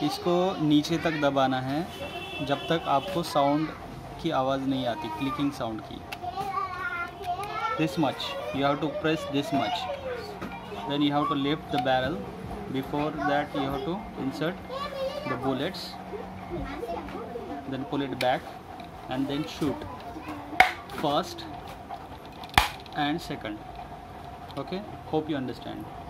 इसको नीचे तक दबाना है जब तक आपको साउंड की आवाज़ नहीं आती, क्लिकिंग साउंड की। This much you have to press this much, then you have to lift the barrel. Before that you have to insert the bullets, then pull it back and then shoot first and second. Okay, hope you understand.